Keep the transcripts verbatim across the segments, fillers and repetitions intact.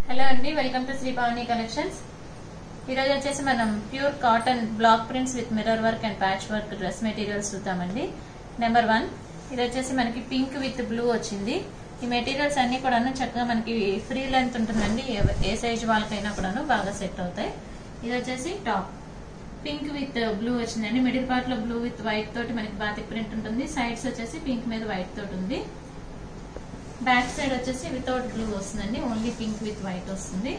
Hello అండి, welcome to Sri Pavani collections. ఈరోజు వచ్చేసి మనం pure cotton block prints with mirror work and patch work dress materials చూద్దామండి. Number one, ఇది వచ్చేసి మనకి పింక్ విత్ బ్లూ వచ్చింది. ఈ మెటీరియల్స్ అన్ని కూడాను చక్కగా మనకి ఫ్రీ లెంత్ ఉంటుందండి, ఏ సైజ్ వాళ్ళకైనా కూడాను బాగా సెట్ అవుతాయి. ఇది వచ్చేసి టాప్ పింక్ విత్ బ్లూ వచ్చిందండి. మిడిల్ పార్ట్ లో బ్లూ విత్ వైట్ తోటి మనకి బాతిక్ ప్రింట్ ఉంటుంది. సైడ్స్ వచ్చేసి పింక్ మీద వైట్ తోటి ఉంది. బ్యాక్ సైడ్ వచ్చేసి వితౌట్ బ్లూ వస్తుందండి, ఓన్లీ పింక్ విత్ వైట్ వస్తుంది.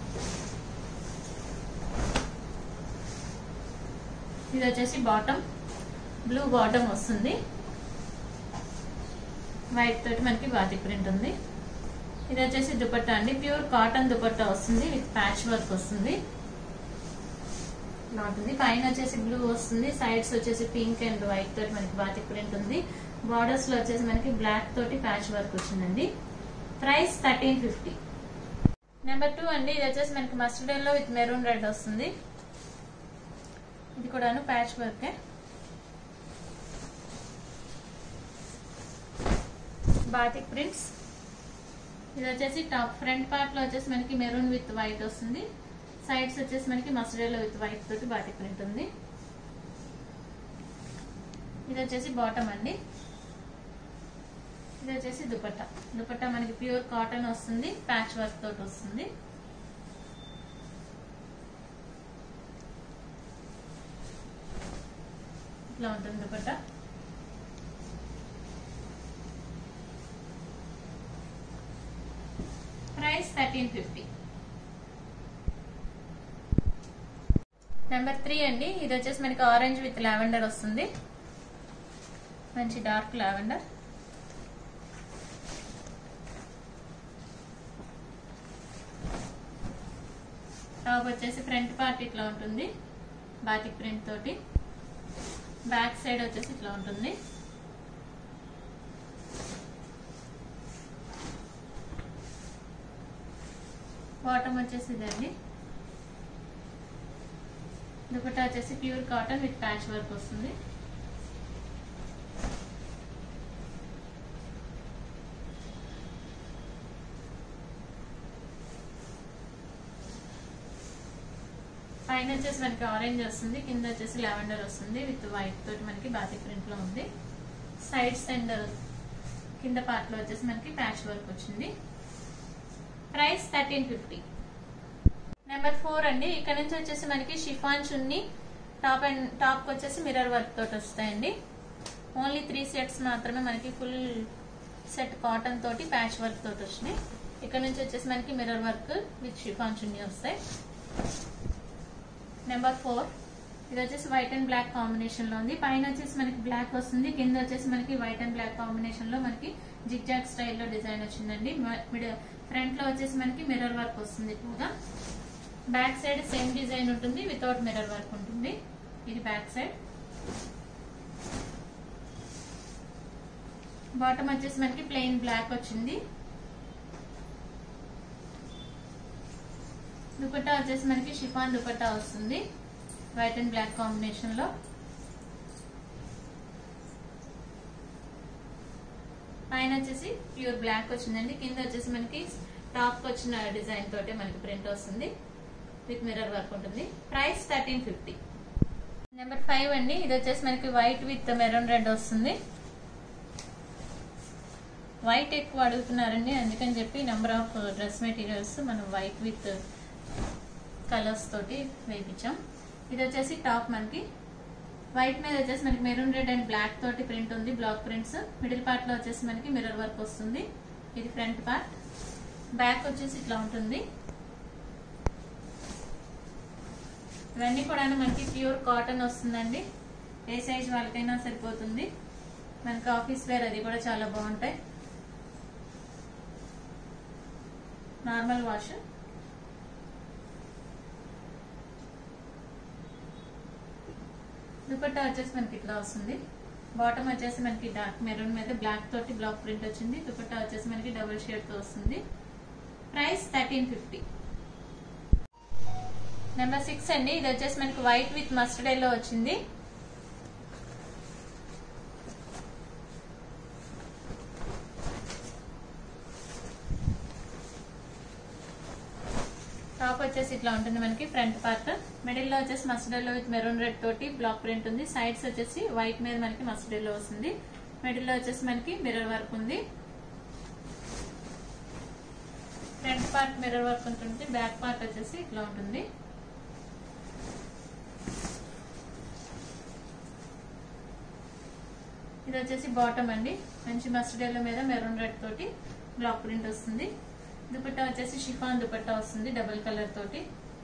ఇది వచ్చేసి బాటమ్, బ్లూ బాటమ్ వస్తుంది. వైట్ తోటి మనకి బాతిక్ ప్రింట్ ఉంది. ఇది వచ్చేసి దుపట్టా అండి, ప్యూర్ కాటన్ దుపట్టా వస్తుంది విత్ ప్యాచ్ వర్క్ వస్తుంది. ఉంటుంది పైన వచ్చేసి బ్లూ వస్తుంది, సైడ్స్ వచ్చేసి పింక్ అండ్ వైట్ తోటి మనకి బాతిక్ ప్రింట్ ఉంది. బార్డర్స్ లో వచ్చేసి మనకి బ్లాక్ తోటి ప్యాచ్ వర్క్ వచ్చిందండి. Price thirteen fifty. Number two అండి, ఇది వచ్చేసి మనకి mustard yellow with maroon red వస్తుంది. ఇది కూడాను ప్యాచ్ వర్క్. Batik prints. ఇది వచ్చేసి టాప్ ఫ్రంట్ పార్ట్ లో వచ్చేసి మనకి మెరూన్ విత్ వైట్ వస్తుంది. సైడ్స్ వచ్చేసి మనకి మస్టర్డ్ ఎల్లో విత్ వైట్ తోటి బాతిక్ ప్రింట్ ఉంది. ఇది వచ్చేసి బాటమ్ అండి. ఇది వచ్చేసి దుపట్టా. దుపట్టా మనకి ప్యూర్ కాటన్ వస్తుంది, ప్యాచ్ వర్క్ తోటి వస్తుంది. ఇట్లా ఉంటుంది dupatta. Price thirteen fifty. Number three అండి, ఇది వచ్చేసి మనకి ఆరెంజ్ విత్ లావెండర్ వస్తుంది. మంచి డార్క్ లావెండర్. టాప్ వచ్చేసి ఫ్రంట్ పార్ట్ ఇట్లా ఉంటుంది బాతిక్ ప్రింట్ తోటి. బ్యాక్ సైడ్ వచ్చేసి ఇట్లా ఉంటుంది. బాటమ్ వచ్చేసి ఇదండి. దుపట్టా వచ్చేసి pure cotton with patch work వస్తుంది. పైన వచ్చేసి మనకి ఆరెంజ్ వస్తుంది, కింద వచ్చేసి లావెండర్ వస్తుంది విత్ వైట్ తోటి మనకి బాతిక్ ప్రింట్ లో ఉంది. సైడ్స్ అండ్ కింద పార్ట్ లో వచ్చేసి మనకి ప్యాచ్ వర్క్ వచ్చింది. Price thirteen fifty. Number four అండి, ఇక్కడ నుంచి వచ్చేసి మనకి chiffon chunni, top and top వచ్చేసి మిర్రర్ వర్క్ తోటి వస్తాయండి. ఓన్లీ త్రీ సెట్స్ మాత్రమే మనకి ఫుల్ సెట్ కాటన్ తోటి ప్యాచ్ వర్క్ తోటి వచ్చినాయి. ఇక్కడ నుంచి వచ్చేసి మనకి mirror work with chiffon chunni వస్తాయి. నెంబర్ ఫోర్, ఇది వచ్చేసి వైట్ అండ్ బ్లాక్ కాంబినేషన్ లో ఉంది. పైన వచ్చేసి మనకి బ్లాక్ వస్తుంది, కింద వచ్చేసి మనకి వైట్ అండ్ బ్లాక్ కాంబినేషన్ లో మనకి జిగ్ జాగ్ స్టైల్లో డిజైన్ వచ్చిందండి. ఫ్రంట్ లో వచ్చేసి మనకి మిర్రర్ వర్క్ వస్తుంది ఎక్కువగా. బ్యాక్ సైడ్ సేమ్ డిజైన్ ఉంటుంది, వితౌట్ మిర్రర్ వర్క్ ఉంటుంది. ఇది బ్యాక్ సైడ్. బాటమ్ వచ్చేసి మనకి ప్లెయిన్ బ్లాక్ వచ్చింది. దుపట్టా వచ్చేసి మనకి షిఫాన్ దుపట్టా వస్తుంది వైట్ అండ్ బ్లాక్ కాంబినేషన్ లో. పైన వచ్చేసి ప్యూర్ బ్లాక్ వచ్చిందండి, కింద వచ్చేసి మనకి టాప్ వచ్చిన డిజైన్ తోటే మనకి ప్రింట్ వస్తుంది విత్ మిర్రర్ వర్క్ ఉంటుంది. Price thirteen fifty. Number five అండి, ఇది వచ్చేసి మనకి వైట్ విత్ మెరూన్ రెడ్ వస్తుంది. వైట్ ఎక్కువ అడుగుతున్నారండి, అందుకని చెప్పి నెంబర్ ఆఫ్ డ్రెస్ మెటీరియల్స్ మనం వైట్ విత్ కలర్స్ తోటి వేయించాం. ఇది వచ్చేసి టాప్ మనకి వైట్ మీద వచ్చేసి మనకి మెరూన్ రెడ్ అండ్ బ్లాక్ తోటి ప్రింట్ ఉంది, బ్లాక్ ప్రింట్స్. మిడిల్ పార్ట్ లో వచ్చేసి మనకి మిర్రర్ వర్క్ వస్తుంది. ఇది ఫ్రంట్ పార్ట్. బ్యాక్ వచ్చేసి ఇట్లా ఉంటుంది. ఇవన్నీ కూడా మనకి ప్యూర్ కాటన్ వస్తుందండి, ఏ సైజ్ వాళ్ళకైనా సరిపోతుంది. మనకి ఆఫీస్ వేర్ అది కూడా చాలా బాగుంటాయి. Normal wash. దుపట్టా వచ్చేసి మనకి ఇట్లా వస్తుంది. బాటమ్ వచ్చేసి మనకి డార్క్ మెరూన్ మీద బ్లాక్ తోటి బ్లాక్ ప్రింట్ వచ్చింది. దుపట్టా వచ్చేసి మనకి డబుల్ షేడ్ తో వస్తుంది. Price thirteen fifty. Number six అండి, ఇది వచ్చేసి మనకి వైట్ విత్ మస్టర్డ్ ఎల్లో వచ్చింది. టాప్ వచ్చేసి ఇట్లా ఉంటుంది మనకి ఫ్రంట్ పార్ట్. మిడిల్ లో వచ్చేసి mustard yellow with maroon red తోటి బ్లాక్ ప్రింట్ ఉంది. సైడ్స్ వచ్చేసి వైట్ మీద మనకి మస్టర్డ్ ఎల్లో వస్తుంది. మిడిల్ లో వచ్చేసి మనకి మిర్రర్ వర్క్ ఉంది. ఫ్రంట్ పార్ట్ మిర్రర్ వర్క్ ఉంటుంది. బ్యాక్ పార్ట్ వచ్చేసి ఇట్లా ఉంటుంది. ఇది వచ్చేసి బాటమ్ అండి. మంచి మస్టర్డ్ ఎల్లో మీద మెరూన్ రెడ్ తోటి బ్లాక్ ప్రింట్ వస్తుంది. దుపట్టా వచ్చేసి షిఫాన్ దుపట్టా వస్తుంది డబుల్ కలర్ తోటి.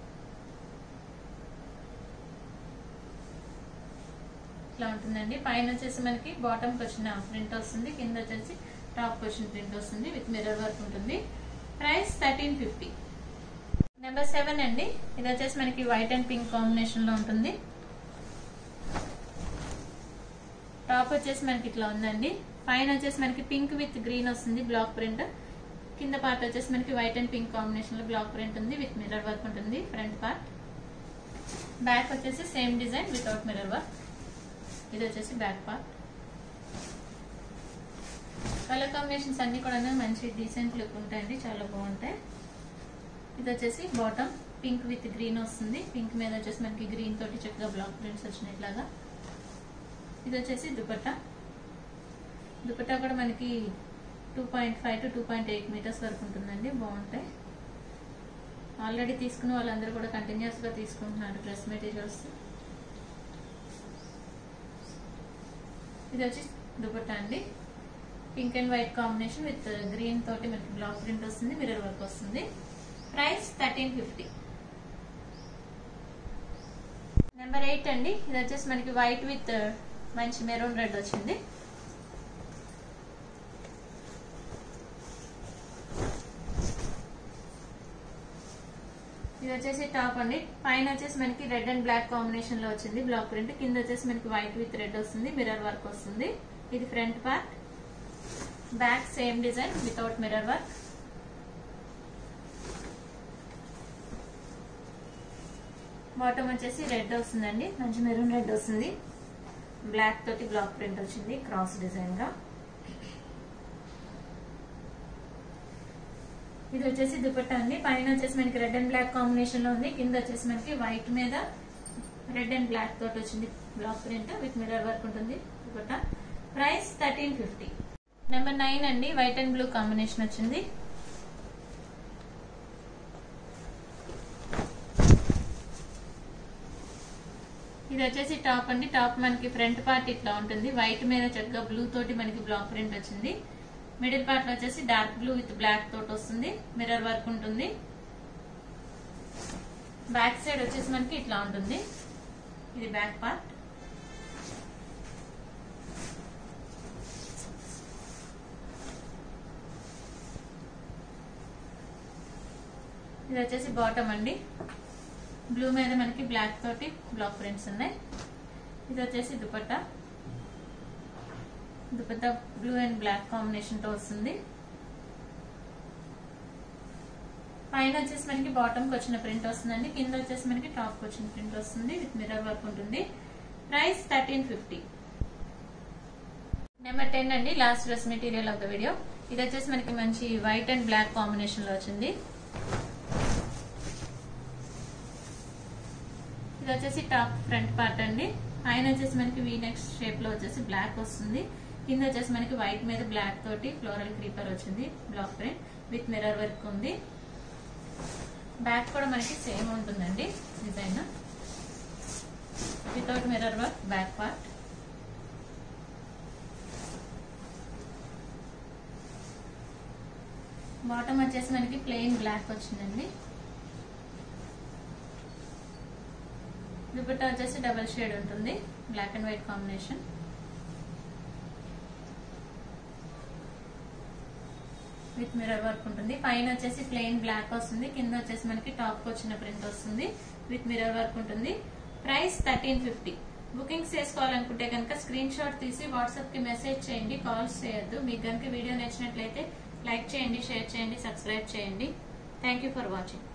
ఇట్లా ఉంటుందండి. పైన వచ్చేసి మనకి బాటమ్ కి వచ్చిన ప్రింట్ వస్తుంది. కింద వచ్చేసి టాప్ కి వచ్చిన ప్రింట్ వస్తుంది విత్ మిర్రర్ వర్క్ ఉంటుంది. Price thirteen fifty. Number seven అండి. ఇది వచ్చేసి మనకి వైట్ అండ్ పింక్ కాంబినేషన్ లో ఉంటుంది. టాప్ వచ్చేసి మనకి ఇట్లా ఉందండి. పైన వచ్చేసి మనకి పింక్ విత్ గ్రీన్ వస్తుంది బ్లాక్ ప్రింట్. కింద పార్ట్ వచ్చేసి మనకి వైట్ అండ్ పింక్ కాంబినేషన్ లో బ్లాక్ ప్రింట్ ఉంది విత్ మిర్రర్ వర్క్ ఉంటుంది. Front part. బ్యాక్ వచ్చేసి same design without mirror work. ఇది వచ్చేసి బ్యాక్ పార్ట్. కలర్ కాంబినేషన్స్ అన్ని కూడా మంచి డీసెంట్ లుక్ ఉంటాయండి, చాలా బాగుంటాయి. ఇది వచ్చేసి బాటమ్ పింక్ విత్ గ్రీన్ వస్తుంది. పింక్ మీద వచ్చేసి మనకి గ్రీన్ తోటి చక్కగా బ్లాక్ ప్రింట్స్ వచ్చినాయి ఇట్లాగా. ఇది వచ్చేసి దుపట్టా. దుపట్టా కూడా మనకి two point five to two point eight metres వరకు ఉంటుందండి, బాగుంటాయి. ఆల్రెడీ తీసుకున్న వాళ్ళందరూ కూడా కంటిన్యూస్ గా తీసుకుంటున్నారు డ్రెస్ మెటీరియల్స్. ఇది వచ్చి దుపట్టా అండి. Pink and white combination with green తోటి మనకి బ్లాక్ ప్రింట్ వస్తుంది, మిర్రర్ వర్క్ వస్తుంది. Price thirteen fifty. Number eight అండి. ఇది వచ్చేసి మనకి వైట్ విత్ మంచి మెరూన్ రెడ్ వచ్చింది. ఇది వచ్చేసి టాప్ అండి. పైన వచ్చేసి మనకి రెడ్ అండ్ బ్లాక్ కాంబినేషన్ లో వచ్చింది బ్లాక్ ప్రింట్. కింద వచ్చేసి మనకి వైట్ విత్ రెడ్ వస్తుంది, మిర్రర్ వర్క్ వస్తుంది. ఇది front part. Back same design without mirror work. Bottom వచ్చేసి రెడ్ వస్తుందండి, మంచి మెరూన్ రెడ్ వస్తుంది. బ్లాక్ తోటి బ్లాక్ ప్రింట్ వచ్చింది క్రాస్ డిజైన్ గా. ఇది వచ్చేసి దుపట్టా అండి. పైన వచ్చేసి మనకి రెడ్ అండ్ బ్లాక్ కాంబినేషన్ లో ఉంది. కింద వచ్చేసి మనకి వైట్ మీద రెడ్ అండ్ బ్లాక్ తోటి వచ్చింది black print with mirror work ఉంటుంది dupatta. Price thirteen fifty. Number nine అండి. వైట్ అండ్ బ్లూ కాంబినేషన్ వచ్చింది. ఇది వచ్చేసి టాప్ అండి. టాప్ మనకి ఫ్రంట్ పార్ట్ ఇట్లా ఉంటుంది. వైట్ మీద చక్కగా బ్లూ తోటి మనకి బ్లాక్ ప్రింట్ వచ్చింది. మిడిల్ పార్ట్ లో వచ్చేసి డార్క్ బ్లూ విత్ బ్లాక్ తోటి వస్తుంది, మిర్రర్ వర్క్ ఉంటుంది. బ్యాక్ సైడ్ వచ్చేసి మనకి ఇట్లా ఉంటుంది. ఇది బ్యాక్ పార్ట్. ఇది వచ్చేసి బాటమ్ అండి. బ్లూ మీద మనకి బ్లాక్ తోటి బ్లాక్ ప్రింట్స్ ఉన్నాయి. ఇది వచ్చేసి dupatta. Dupatta blue and black combination తో వస్తుంది. పైన వచ్చేసి మనకి బాటమ్ కి వచ్చిన ప్రింట్ వస్తుందండి. కింద వచ్చేసి మనకి టాప్ కి వచ్చిన ప్రింట్ వస్తుంది విత్ మిర్రర్ వర్క్ ఉంటుంది. Price thirteen fifty. Number ten అండి. Last dress material of the video. ఇది వచ్చేసి మనకి మంచి వైట్ అండ్ బ్లాక్ కాంబినేషన్ లో వచ్చింది. ఇది వచ్చేసి టాప్ ఫ్రంట్ పార్ట్ అండి. పైన వచ్చేసి మనకి వీ నెక్ షేప్ లో వచ్చేసి బ్లాక్ వస్తుంది. కింద వచ్చేసి మనకి వైట్ మీద బ్లాక్ తోటి ఫ్లోరల్ క్రీపర్ వచ్చింది black print with mirror work ఉంది. బ్యాక్ కూడా మనకి సేమ్ ఉంటుందండి design without mirror work back part. Bottom వచ్చేసి మనకి ప్లెయిన్ బ్లాక్ వచ్చిందండి. దుపట్టా వచ్చేసి డబల్ షేడ్ ఉంటుంది, black and white combination. With mirror work ఉంటుంది. పైన వచ్చేసి ప్లెయిన్ బ్లాక్ వస్తుంది. కింద వచ్చేసి మనకి టాప్ వచ్చిన ప్రింట్ వస్తుంది విత్ మిర్రర్ వర్క్ ఉంటుంది. Price thirteen fifty. బుకింగ్స్ చేసుకోవాలనుకుంటే కనుక స్క్రీన్ షాట్ తీసి వాట్సాప్ కి మెసేజ్ చేయండి, కాల్స్ చేయొద్దు. మీకు కనుక వీడియో నచ్చినట్లయితే లైక్ చేయండి, షేర్ చేయండి, సబ్స్క్రైబ్ చేయండి. Thank you for watching.